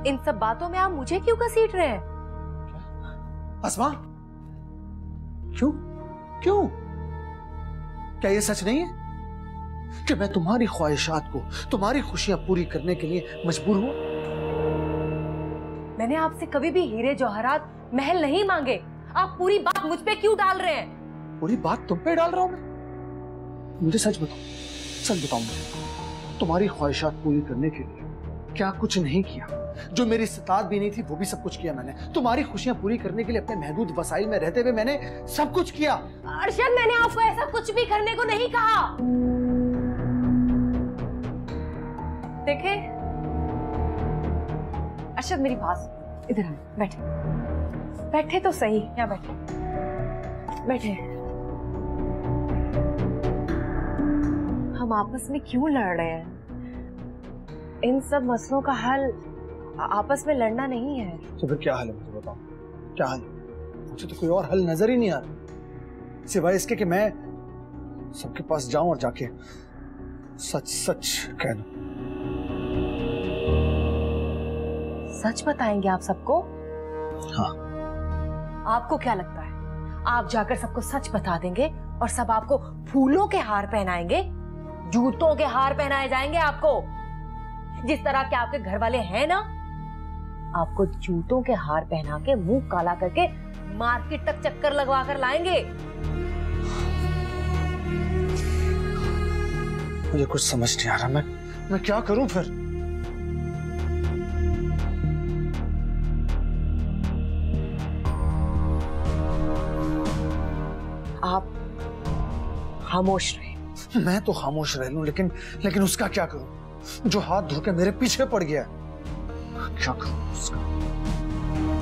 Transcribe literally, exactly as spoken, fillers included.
इन सब बातों में आप मुझे क्यों घसीट रहे हैं? अस्मा, क्यों क्यों? क्या ये सच नहीं है कि मैं तुम्हारी ख्वाहिशात को, तुम्हारी खुशियां पूरी करने के लिए मजबूर हुआ? मैंने आपसे कभी भी हीरे जवाहरात महल नहीं मांगे। आप पूरी बात मुझ पे क्यों डाल रहे हैं? पूरी बात तुम पे डाल रहा हूं मैं? मुझे सच बताओ, सच बताओ मुझे, तुम्हारी ख्वाहिशात पूरी करने के लिए क्या कुछ नहीं किया? जो मेरी इस्तात भी नहीं थी वो भी सब कुछ किया मैंने। तुम्हारी खुशियां पूरी करने के लिए अपने महदूद वसाइल में रहते हुए मैंने सब कुछ किया। अरशद, मैंने आपको ऐसा कुछ भी करने को नहीं कहा। देखे अरशद, मेरी बात, इधर आए, बैठे बैठे तो सही, यहाँ बैठे बैठे। हम आपस में क्यों लड़ रहे हैं? इन सब मसलों का हल आपस में लड़ना नहीं है। तो फिर क्या हल है मुझे बताओ, क्या हल? मुझे तो कोई और हल नजर ही नहीं आ रहा सिवाय इसके कि मैं सबके पास जाऊं और जाके सच सच कह दूं। सच बताएंगे आप सबको? हाँ। आपको क्या लगता है आप जाकर सबको सच बता देंगे और सब आपको फूलों के हार पहनाएंगे, जूतों के हार पहनाए जाएंगे आपको? जिस तरह के आपके घर वाले हैं ना, आपको जूतों के हार पहना के मुंह काला करके मार्केट तक चक्कर लगवा कर लाएंगे। मुझे कुछ समझ नहीं आ रहा, मैं मैं क्या करूं फिर? आप खामोश रहे। मैं तो खामोश रह लूं, लेकिन लेकिन उसका क्या करूं जो हाथ धो के मेरे पीछे पड़ गया? क्या करूं उसका?